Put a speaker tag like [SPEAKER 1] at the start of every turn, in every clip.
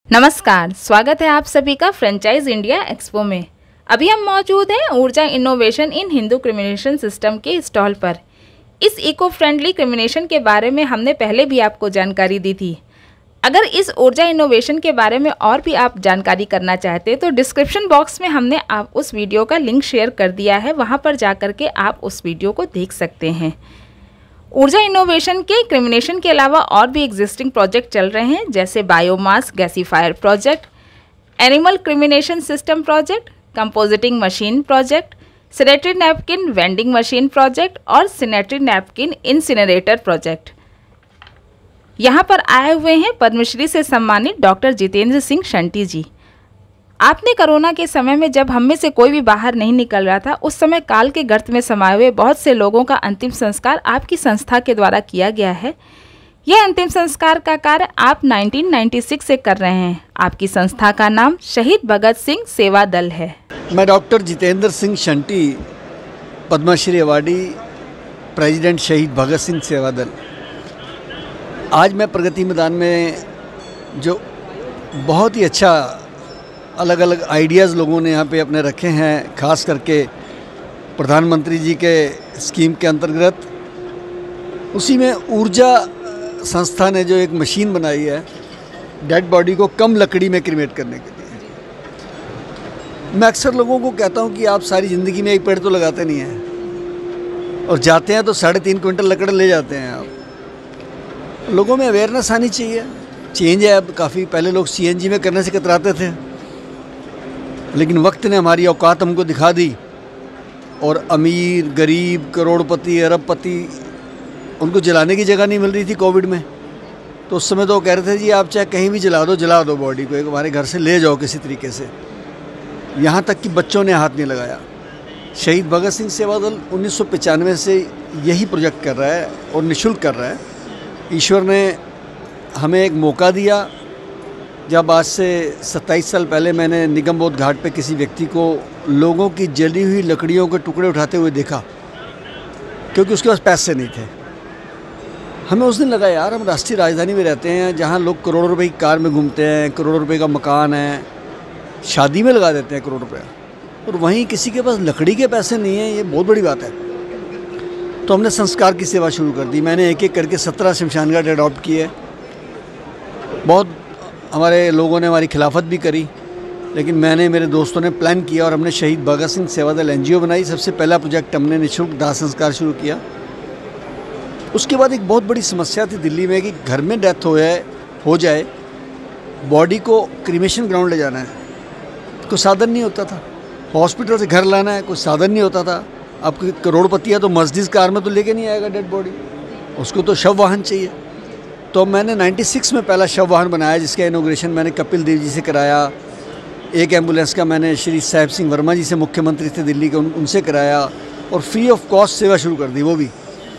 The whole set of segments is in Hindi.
[SPEAKER 1] नमस्कार, स्वागत है आप सभी का फ्रेंचाइज इंडिया एक्सपो में। अभी हम मौजूद हैं Urja innovation in Hindu cremation system के स्टॉल पर। इस इको फ्रेंडली क्रिमिनेशन के बारे में हमने पहले भी आपको जानकारी दी थी। अगर इस ऊर्जा इनोवेशन के बारे में और भी आप जानकारी करना चाहते हैं तो डिस्क्रिप्शन बॉक्स में हमने आप उस वीडियो का लिंक शेयर कर दिया है, वहाँ पर जा कर के आप उस वीडियो को देख सकते हैं। ऊर्जा इनोवेशन के क्रिमिनेशन के अलावा और भी एग्जिस्टिंग प्रोजेक्ट चल रहे हैं, जैसे biomass gasifier project, animal cremation system project, composting machine project, sanitary napkin vending machine project और सैनिटरी नैपकिन इंसिनरेटर प्रोजेक्ट। यहाँ पर आए हुए हैं पद्मश्री से सम्मानित डॉक्टर जितेंद्र सिंह शंटी जी। आपने कोरोना के समय में जब हम में से कोई भी बाहर नहीं निकल रहा था, उस समय काल के गर्त में समाये हुए बहुत से लोगों का अंतिम संस्कार आपकी संस्था के द्वारा किया गया है। यह अंतिम संस्कार का कार्य आप 1996 से कर रहे हैं। आपकी संस्था का नाम शहीद भगत सिंह सेवा दल है।
[SPEAKER 2] मैं doctor Jitendra Singh Shunty, Padmashri awardee, president Shaheed Bhagat Singh सेवा दल। आज मैं प्रगति मैदान में जो बहुत ही अच्छा अलग अलग आइडियाज़ लोगों ने यहाँ पे अपने रखे हैं, खास करके प्रधानमंत्री जी के स्कीम के अंतर्गत, उसी में ऊर्जा संस्था ने जो एक मशीन बनाई है डेड बॉडी को कम लकड़ी में क्रिमेट करने के लिए। मैं अक्सर लोगों को कहता हूँ कि आप सारी ज़िंदगी में एक पेड़ तो लगाते नहीं हैं और जाते हैं तो 3.5 क्विंटल लकड़ ले जाते हैं। आप लोगों में अवेयरनेस आनी चाहिए। चेंज है अब काफ़ी। पहले लोग CNG में करने से कतराते थे, लेकिन वक्त ने हमारी औकात हमको दिखा दी और अमीर, गरीब, करोड़पति, अरबपति, उनको जलाने की जगह नहीं मिल रही थी कोविड में। तो उस समय तो वो कह रहे थे जी आप चाहे कहीं भी जला दो बॉडी को, एक हमारे घर से ले जाओ किसी तरीके से। यहाँ तक कि बच्चों ने हाथ नहीं लगाया। शहीद भगत सिंह सेवा दल 1995 से यही प्रोजेक्ट कर रहा है और निःशुल्क कर रहा है। ईश्वर ने हमें एक मौका दिया जब आज से 27 साल पहले मैंने निगमबोध घाट पे किसी व्यक्ति को लोगों की जली हुई लकड़ियों के टुकड़े उठाते हुए देखा, क्योंकि उसके पास पैसे नहीं थे। हमें उस दिन लगा यार हम राष्ट्रीय राजधानी में रहते हैं जहाँ लोग करोड़ों रुपए की कार में घूमते हैं, करोड़ों रुपए का मकान है, शादी में लगा देते हैं करोड़ रुपये, और वहीं किसी के पास लकड़ी के पैसे नहीं हैं। ये बहुत बड़ी बात है। तो हमने संस्कार की सेवा शुरू कर दी। मैंने एक एक करके 17 शमशान घाट अडॉप्ट किए। बहुत हमारे लोगों ने हमारी खिलाफत भी करी, लेकिन मैंने, मेरे दोस्तों ने प्लान किया और हमने शहीद भगत सिंह सेवा दल NGO बनाई। सबसे पहला प्रोजेक्ट हमने निःशुल्क दाह संस्कार शुरू किया। उसके बाद एक बहुत बड़ी समस्या थी दिल्ली में कि घर में डेथ हो जाए, बॉडी को क्रीमेशन ग्राउंड ले जाना है, कोई साधन नहीं होता था। हॉस्पिटल से घर लाना है, कोई साधन नहीं होता था। अब कोई करोड़पति है तो मर्सिडीज़ कार में तो लेके नहीं आएगा डेड बॉडी, उसको तो शव वाहन चाहिए। तो मैंने 96 में पहला शव वाहन बनाया, जिसका इनॉग्रेशन मैंने कपिल देव जी से कराया। एक एम्बुलेंस का मैंने श्री साहिब सिंह वर्मा जी से, मुख्यमंत्री थे दिल्ली के, उनसे कराया और फ्री ऑफ कॉस्ट सेवा शुरू कर दी। वो भी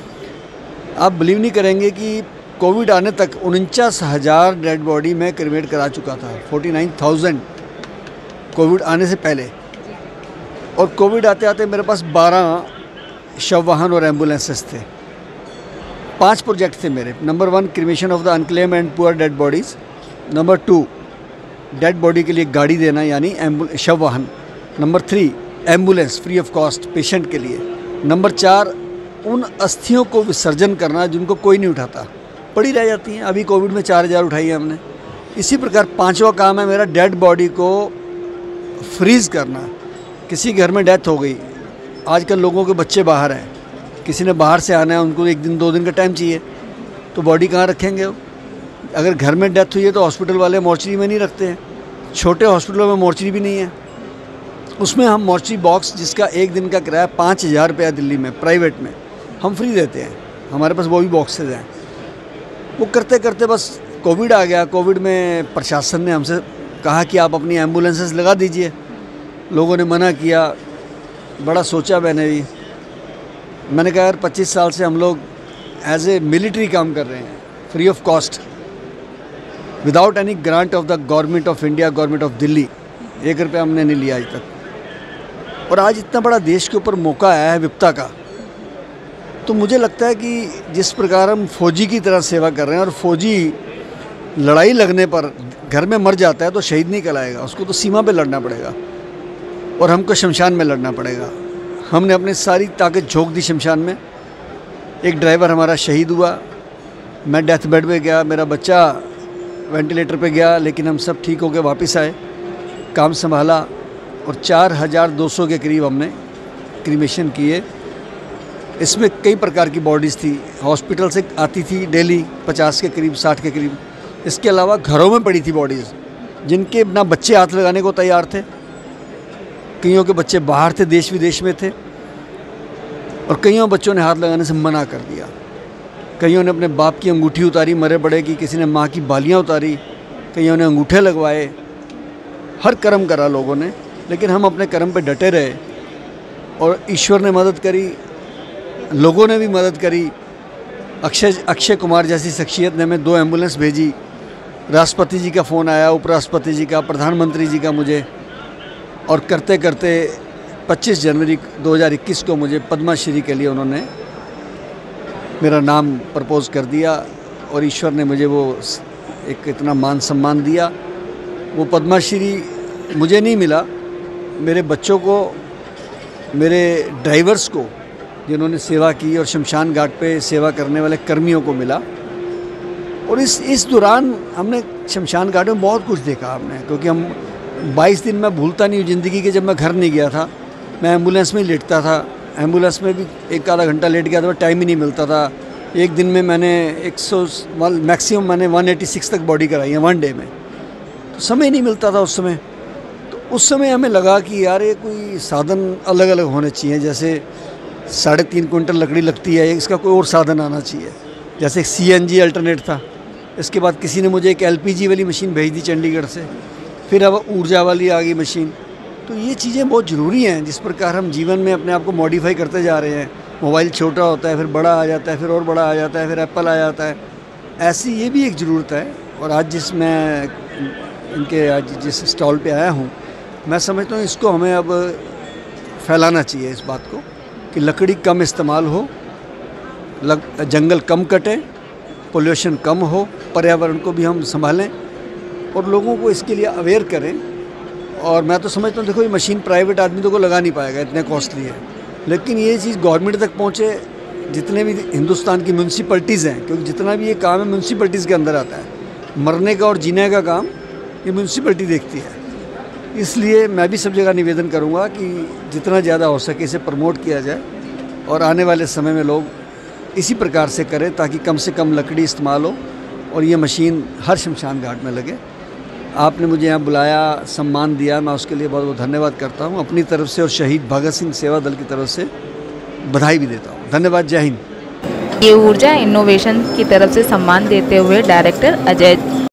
[SPEAKER 2] आप बिलीव नहीं करेंगे कि कोविड आने तक 49,000 डेड बॉडी में क्रिमेट करा चुका था। 49,000 कोविड आने से पहले, और कोविड आते आते मेरे पास 12 शव वाहन और एम्बुलेंसेस थे। 5 प्रोजेक्ट थे मेरे। Number 1 cremation of the unclaimed and poor dead bodies. Number 2 dead body के लिए गाड़ी देना, यानी शव वाहन। Number 3 ambulance free of cost patient के लिए। नंबर 4 उन अस्थियों को विसर्जन करना जिनको कोई नहीं उठाता, पड़ी रह जाती हैं। अभी कोविड में 4,000 उठाई है हमने। इसी प्रकार 5वां काम है मेरा डेड बॉडी को फ्रीज़ करना। किसी घर में डेथ हो गई, आजकल लोगों के बच्चे बाहर हैं, किसी ने बाहर से आना है, उनको 1 दिन 2 दिन का टाइम चाहिए, तो बॉडी कहाँ रखेंगे वो? अगर घर में डेथ हुई है तो हॉस्पिटल वाले मॉर्चरी में नहीं रखते हैं। छोटे हॉस्पिटलों में मॉर्चरी भी नहीं है। उसमें हम मॉर्चरी बॉक्स, जिसका 1 दिन का किराया 5,000 रुपया दिल्ली में प्राइवेट में, हम फ्री देते हैं। हमारे पास वो भी बॉक्सेज हैं। वो करते करते बस कोविड आ गया। कोविड में प्रशासन ने हमसे कहा कि आप अपनी एम्बुलेंसेस लगा दीजिए। लोगों ने मना किया। बड़ा सोचा मैंने भी। मैंने कहा यार 25 साल से हम लोग एज ए मिलिट्री काम कर रहे हैं, free of cost, without any grant of the government of India, government of Delhi. 1 रुपया हमने नहीं लिया आज तक। और आज इतना बड़ा देश के ऊपर मौका आया है विपदा का, तो मुझे लगता है कि जिस प्रकार हम फौजी की तरह सेवा कर रहे हैं, और फौजी लड़ाई लगने पर घर में मर जाता है तो शहीद नहीं कहलाएगा, उसको तो सीमा पे लड़ना पड़ेगा और हमको शमशान में लड़ना पड़ेगा। हमने अपनी सारी ताकत झोंक दी शमशान में। एक ड्राइवर हमारा शहीद हुआ, मैं डेथ बेड पे गया, मेरा बच्चा वेंटिलेटर पे गया, लेकिन हम सब ठीक होकर वापस आए, काम संभाला और 4200 के करीब हमने क्रीमेशन किए। इसमें कई प्रकार की बॉडीज़ थी, हॉस्पिटल से आती थी डेली 50 के करीब, 60 के करीब। इसके अलावा घरों में पड़ी थी बॉडीज़ जिनके ना बच्चे हाथ लगाने को तैयार थे, कईयों के बच्चे बाहर थे, देश विदेश में थे, और कईयों बच्चों ने हाथ लगाने से मना कर दिया। कईयों ने अपने बाप की अंगूठी उतारी मरे बड़े की, किसी ने माँ की बालियाँ उतारी, कईयों ने अंगूठे लगवाए, हर कर्म करा लोगों ने, लेकिन हम अपने कर्म पे डटे रहे और ईश्वर ने मदद करी, लोगों ने भी मदद करी। अक्षय कुमार जैसी शख्सियत ने हमें 2 एम्बुलेंस भेजी, राष्ट्रपति जी का फ़ोन आया, उपराष्ट्रपति जी का, प्रधानमंत्री जी का मुझे, और करते करते 25 जनवरी 2021 को मुझे पद्मश्री के लिए उन्होंने मेरा नाम प्रपोज़ कर दिया और ईश्वर ने मुझे वो एक इतना मान सम्मान दिया। वो पद्मश्री मुझे नहीं मिला, मेरे बच्चों को, मेरे ड्राइवर्स को जिन्होंने सेवा की और शमशान घाट पे सेवा करने वाले कर्मियों को मिला। और इस दौरान हमने शमशान घाट में बहुत कुछ देखा हमने, क्योंकि हम 22 दिन मैं भूलता नहीं हूँ ज़िंदगी के। जब मैं घर नहीं गया था, मैं एम्बुलेंस में ही लेटता था, एम्बुलेंस में भी 1 आधा घंटा लेट गया था, टाइम ही नहीं मिलता था। एक दिन में मैंने 100 मैक्सिमम मैंने 186 तक बॉडी कराई है 1 डे में, तो समय नहीं मिलता था उस समय। तो उस समय हमें लगा कि यार ये कोई साधन अलग अलग होने चाहिए, जैसे 3.5 क्विंटल लकड़ी लगती है, इसका कोई और साधन आना चाहिए। जैसे CNG अल्टरनेट था, इसके बाद किसी ने मुझे एक LPG वाली मशीन भेज दी चंडीगढ़ से, फिर अब ऊर्जा वाली आ गई मशीन। तो ये चीज़ें बहुत ज़रूरी हैं, जिस प्रकार हम जीवन में अपने आप को मॉडिफाई करते जा रहे हैं। मोबाइल छोटा होता है, फिर बड़ा आ जाता है, फिर और बड़ा आ जाता है, फिर एप्पल आ जाता है, ऐसी ये भी एक ज़रूरत है। और आज जिस स्टॉल पे आया हूँ, मैं समझता हूँ इसको हमें अब फैलाना चाहिए, इस बात को कि लकड़ी कम इस्तेमाल हो, जंगल कम कटे, पोल्यूशन कम हो, पर्यावरण को भी हम संभालें और लोगों को इसके लिए अवेयर करें। और मैं तो समझता हूँ, देखो ये मशीन प्राइवेट आदमी तो को लगा नहीं पाएगा, इतने कॉस्टली है, लेकिन ये चीज़ गवर्नमेंट तक पहुँचे, जितने भी हिंदुस्तान की म्यूनसिपैलिटीज़ हैं, क्योंकि जितना भी ये काम है म्यूनसिपैलिटीज़ के अंदर आता है, मरने का और जीने का काम ये म्यूनसिपैलिटी देखती है। इसलिए मैं भी सब जगह निवेदन करूँगा कि जितना ज़्यादा हो सके इसे प्रमोट किया जाए और आने वाले समय में लोग इसी प्रकार से करें, ताकि कम से कम लकड़ी इस्तेमाल हो और ये मशीन हर शमशान घाट में लगे। आपने मुझे यहाँ बुलाया, सम्मान दिया, मैं उसके लिए बहुत बहुत धन्यवाद करता हूँ अपनी तरफ से, और शहीद भगत सिंह सेवा दल की तरफ से बधाई भी देता हूँ। धन्यवाद, जय हिंद।
[SPEAKER 1] ये ऊर्जा इनोवेशन की तरफ से सम्मान देते हुए डायरेक्टर अजय